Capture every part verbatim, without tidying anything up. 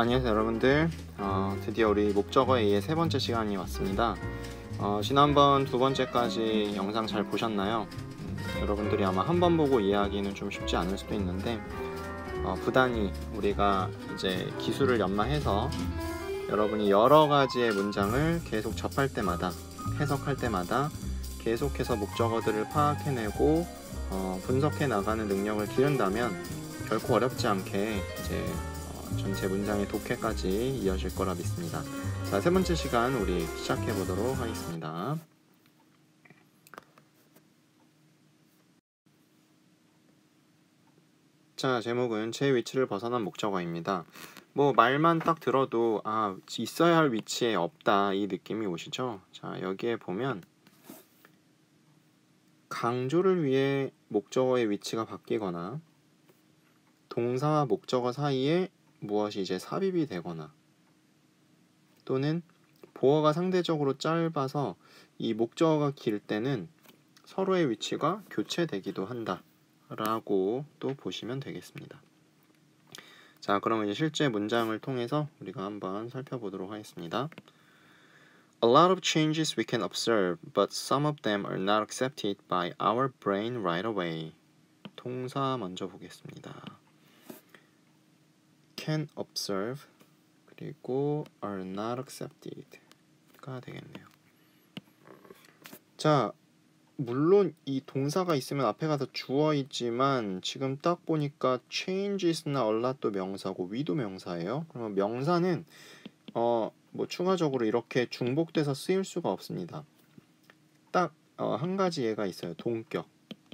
안녕하세요 여러분들. 어, 드디어 우리 목적어 A의 세 번째 시간이 왔습니다. 어, 지난번 두 번째까지 영상 잘 보셨나요? 음, 여러분들이 아마 한 번 보고 이해하기는 좀 쉽지 않을 수도 있는데 어, 부단히 우리가 이제 기술을 연마해서 여러분이 여러 가지의 문장을 계속 접할 때마다, 해석할 때마다 계속해서 목적어들을 파악해내고 어, 분석해 나가는 능력을 기른다면 결코 어렵지 않게 이제 어, 전체 문장의 독해까지 이어질 거라 믿습니다. 자, 세 번째 시간 우리 시작해 보도록 하겠습니다. 자, 제목은 제 위치를 벗어난 목적어입니다. 뭐 말만 딱 들어도 아, 있어야 할 위치에 없다 이 느낌이 오시죠? 자, 여기에 보면 강조를 위해 목적어의 위치가 바뀌거나 동사와 목적어 사이에 무엇이 이제 삽입이 되거나 또는 보어가 상대적으로 짧아서 이 목적어가 길 때는 서로의 위치가 교체되기도 한다 라고 또 보시면 되겠습니다. 자, 그럼 이제 실제 문장을 통해서 우리가 한번 살펴보도록 하겠습니다. A lot of changes we can observe, but some of them are not accepted by our brain right away. 동사 먼저 보겠습니다. can observe 그리고 are not accepted가 되겠네요. 자, 물론 이 동사가 있으면 앞에 가서 주어이지만 지금 딱 보니까 changes나 a lot도 명사고 we도 명사예요. 그러면 명사는 어, 뭐 추가적으로 이렇게 중복돼서 쓰일 수가 없습니다. 딱 어, 한 가지 예가 있어요. 동격.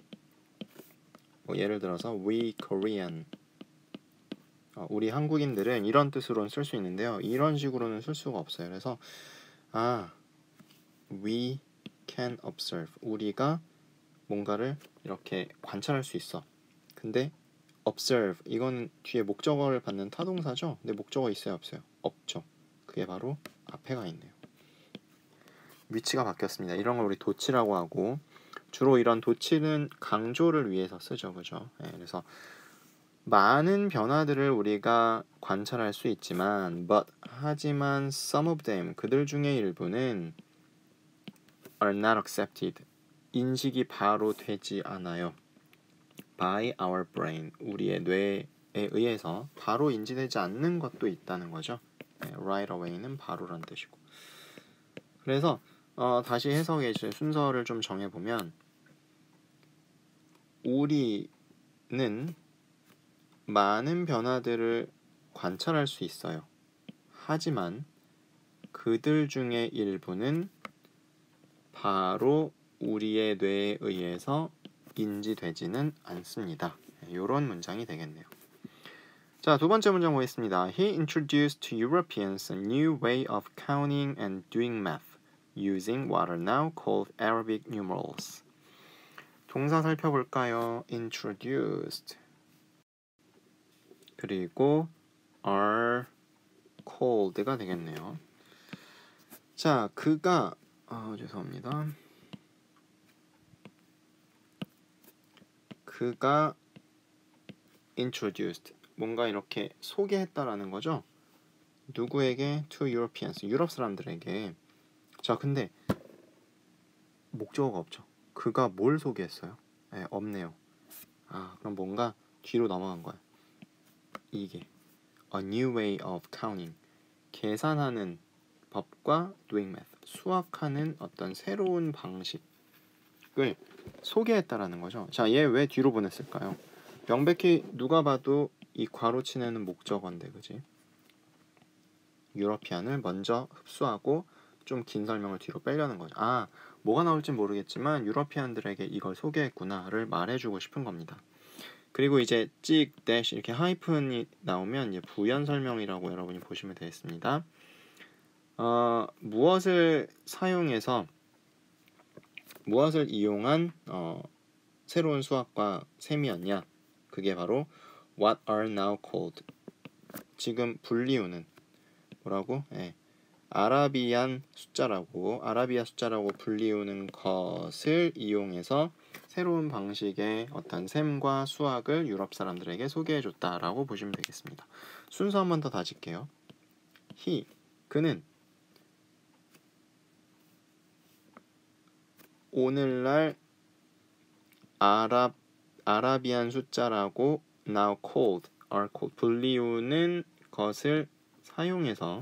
뭐 예를 들어서 we Korean. 어, 우리 한국인들은 이런 뜻으로는 쓸 수 있는데요. 이런 식으로는 쓸 수가 없어요. 그래서 아, we can observe. 우리가 뭔가를 이렇게 관찰할 수 있어. 근데 observe 이건 뒤에 목적어를 받는 타동사죠. 근데 목적어 있어요, 없어요? 없죠. 그게 바로 앞에 가 있네요. 위치가 바뀌었습니다. 이런 걸 우리 도치라고 하고 주로 이런 도치는 강조를 위해서 쓰죠, 그죠? 네, 그래서 많은 변화들을 우리가 관찰할 수 있지만 but 하지만 some of them 그들 중에 일부는 are not accepted 인식이 바로 되지 않아요. by our brain 우리의 뇌에 의해서 바로 인지되지 않는 것도 있다는 거죠. 네, right away는 바로란 뜻이고. 그래서 어, 다시 해석의 순서를 좀 정해보면 우리는 많은 변화들을 관찰할 수 있어요. 하지만 그들 중에 일부는 바로 우리의 뇌에 의해서 인지되지는 않습니다. 이런 문장이 되겠네요. 자, 두 번째 문장 보겠습니다. He introduced to Europeans a new way of counting and doing math using what are now called Arabic numerals. 동사 살펴볼까요? introduced 그리고 are called가 되겠네요. 자, 그가 아, 죄송합니다. 그가 introduced 뭔가 이렇게 소개했다라는 거죠. 누구에게? to Europeans 유럽 사람들에게. 자, 근데 목적어가 없죠. 그가 뭘 소개했어요? 네, 없네요. 아, 그럼 뭔가 뒤로 넘어간 거야. 이게 a new way of counting 계산하는 법과 doing math 수학하는 어떤 새로운 방식을 소개했다라는 거죠. 자, 얘 왜 뒤로 보냈을까요? 명백히 누가 봐도 이 괄호치내는 목적어인데, 그지? 유러피안을 먼저 흡수하고 좀 긴 설명을 뒤로 빼려는 거죠. 아, 뭐가 나올진 모르겠지만 유러피안들에게 이걸 소개했구나를 말해주고 싶은 겁니다. 그리고 이제 찍, 대시 이렇게 하이픈이 나오면 이제 부연 설명이라고 여러분이 보시면 되겠습니다. 어, 무엇을 사용해서 무엇을 이용한 어, 새로운 수학과 셈이었냐? 그게 바로 what are now called. 지금 불리우는 뭐라고? 예. 아라비안 숫자라고 아라비아 숫자라고 불리우는 것을 이용해서 새로운 방식의 어떤 셈과 수학을 유럽 사람들에게 소개해줬다라고 보시면 되겠습니다. 순서 한 번 더 다질게요. he 그는 오늘날 아랍 아라비안 숫자라고 now called are called 불리우는 것을 사용해서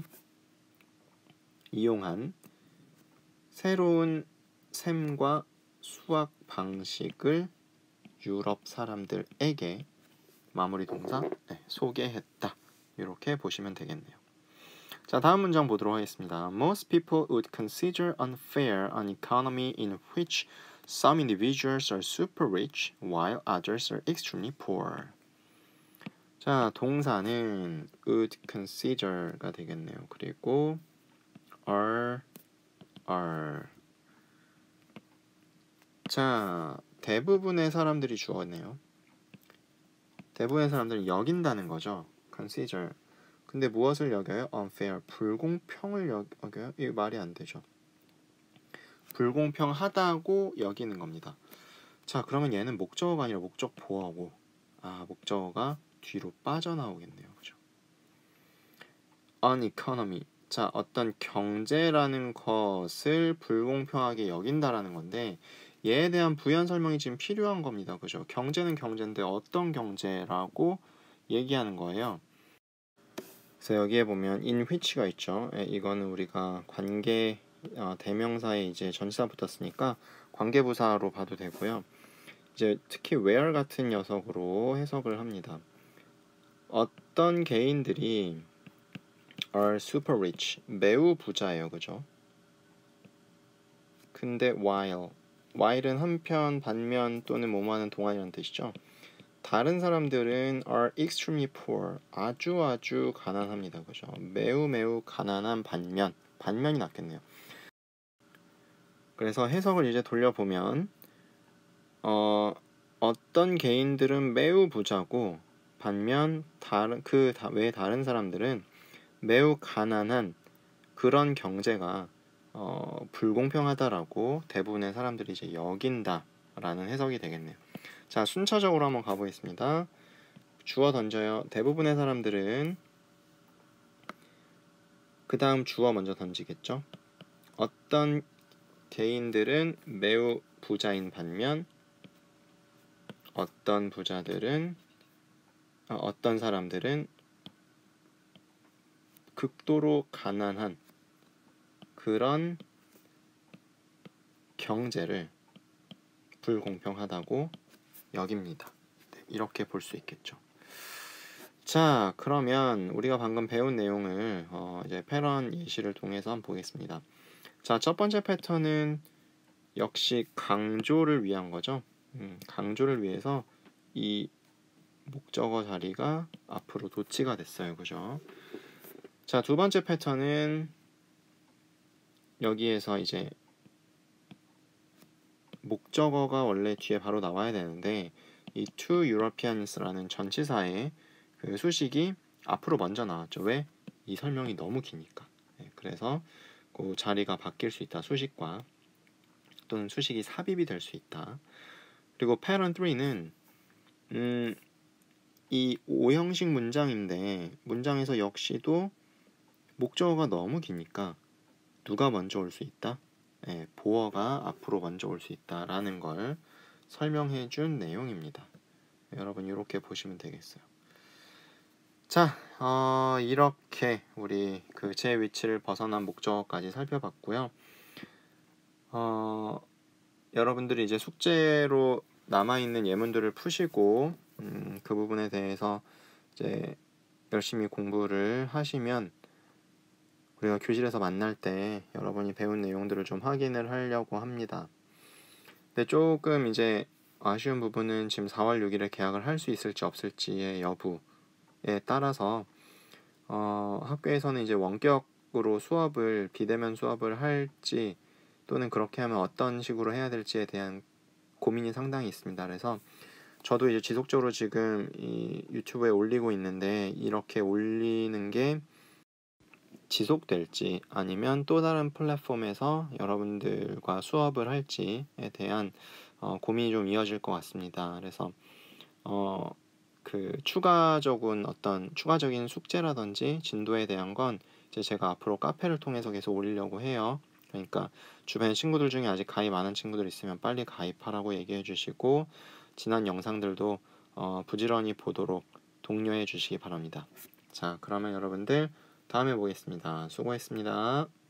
이용한 새로운 셈과 수학 방식을 유럽 사람들에게 마무리 동사 네, 소개했다. 이렇게 보시면 되겠네요. 자, 다음 문장 보도록 하겠습니다. Most people would consider unfair an economy in which some individuals are super rich while others are extremely poor. 자, 동사는 would consider가 되겠네요. 그리고 are, are. 자, 대부분의 사람들이 주어네요. 대부분의 사람들은 여긴다는 거죠. consider. 근데 무엇을 여겨요? unfair. 불공평을 여겨요? 이거 말이 안 되죠. 불공평하다고 여기는 겁니다. 자, 그러면 얘는 목적어가 아니라 목적 보어고, 아, 목적어가 뒤로 빠져나오겠네요. 그죠? an economy. 자, 어떤 경제라는 것을 불공평하게 여긴다라는 건데 얘에 대한 부연 설명이 지금 필요한 겁니다. 그죠? 경제는 경제인데 어떤 경제라고 얘기하는 거예요. 그래서 여기에 보면 in which가 있죠. 예, 이거는 우리가 관계 어, 대명사에 이제 전치사 붙었으니까 관계부사로 봐도 되고요. 이제 특히 where 같은 녀석으로 해석을 합니다. 어떤 개인들이 are super rich, 매우 부자예요. 그죠? 근데 while, while은 한편, 반면 또는 뭐뭐하는 동안이라는 뜻이죠. 다른 사람들은 are extremely poor, 아주 아주 가난합니다. 그죠? 매우 매우 가난한 반면, 반면이 낫겠네요. 그래서 해석을 이제 돌려보면 어, 어떤 개인들은 매우 부자고 반면 다른 그 외 다른 사람들은 매우 가난한 그런 경제가 어, 불공평하다라고 대부분의 사람들이 이제 여긴다라는 해석이 되겠네요. 자, 순차적으로 한번 가보겠습니다. 주어 던져요. 대부분의 사람들은 그 다음 주어 먼저 던지겠죠. 어떤 개인들은 매우 부자인 반면 어떤 부자들은 어, 어떤 사람들은 극도로 가난한 그런 경제를 불공평하다고 여깁니다. 네, 이렇게 볼 수 있겠죠. 자, 그러면 우리가 방금 배운 내용을 어, 이제 패런 예시를 통해서 한번 보겠습니다. 자, 첫 번째 패턴은 역시 강조를 위한 거죠. 음, 강조를 위해서 이 목적어 자리가 앞으로 도치가 됐어요. 그죠? 자, 두 번째 패턴은 여기에서 이제 목적어가 원래 뒤에 바로 나와야 되는데 이 to Europeans라는 전치사의 그 수식이 앞으로 먼저 나왔죠. 왜? 이 설명이 너무 기니까. 네, 그래서 그 자리가 바뀔 수 있다. 수식과 또는 수식이 삽입이 될 수 있다. 그리고 pattern 삼는 음, 이 오형식 문장인데 문장에서 역시도 목적어가 너무 기니까 누가 먼저 올 수 있다? 네, 보어가 앞으로 먼저 올 수 있다라는 걸 설명해 준 내용입니다. 여러분 이렇게 보시면 되겠어요. 자, 어, 이렇게 우리 그 제 위치를 벗어난 목적어까지 살펴봤고요. 어, 여러분들이 이제 숙제로 남아있는 예문들을 푸시고 음, 그 부분에 대해서 이제 열심히 공부를 하시면 우리가 교실에서 만날 때 여러분이 배운 내용들을 좀 확인을 하려고 합니다. 근데 조금 이제 아쉬운 부분은 지금 사월 육일에 개학을 할 수 있을지 없을지의 여부에 따라서 어, 학교에서는 이제 원격으로 수업을 비대면 수업을 할지 또는 그렇게 하면 어떤 식으로 해야 될지에 대한 고민이 상당히 있습니다. 그래서 저도 이제 지속적으로 지금 이 유튜브에 올리고 있는데 이렇게 올리는 게 지속될지 아니면 또 다른 플랫폼에서 여러분들과 수업을 할지에 대한 어, 고민이 좀 이어질 것 같습니다. 그래서 어, 그 추가적인 어떤 추가적인 숙제라든지 진도에 대한 건 이제 제가 앞으로 카페를 통해서 계속 올리려고 해요. 그러니까 주변 친구들 중에 아직 가입 안 한 친구들 있으면 빨리 가입하라고 얘기해 주시고 지난 영상들도 어, 부지런히 보도록 독려해 주시기 바랍니다. 자, 그러면 여러분들 다음에 보겠습니다. 수고했습니다.